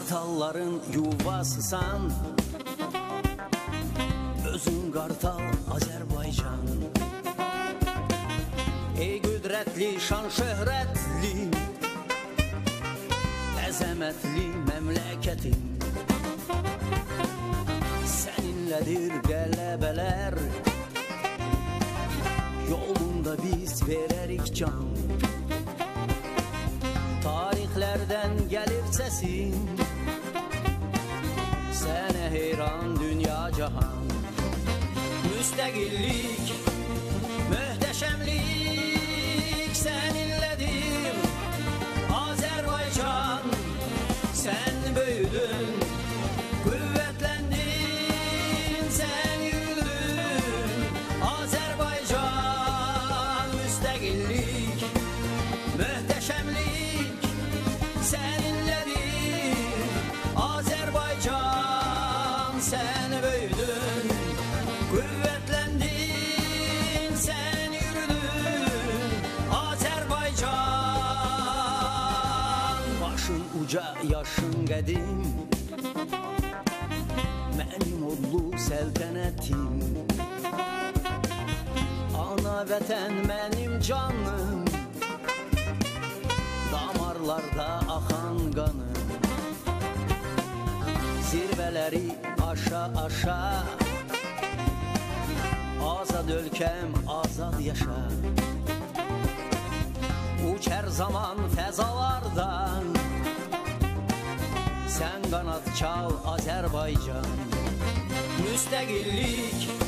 Kartalların yuvasısan, özün qartal Azərbaycan. Ey qüdrətli, şan şöhrətli, əzəmətli məmləkətin. Səninlədir qələbələr, yolunda biz verərik can. Tarixlərdən gəlir səsin, sənə heyran dünya cahan. Müstəqillik, möhtəşəmlik səninlədir Azərbaycan. Sən böyüdün, qüvvətləndin, sən yürüdün Azərbaycan. Müstəqillik, möhtəşəmlik səninlədir Azərbaycan. Sən böyüdün, qüvvətləndin, sən yürüdün Azərbaycan. Başın uca, yaşın qədim, mənim odlu səltənətim. Ana vətən mənim canım, damarlarda axan qanım. Zirvələri aşa-aşa, azad ölkəm, azad yaşa. Uç hər zaman fəzalardan, sən qanad çal Azərbaycan. Müstəqillik,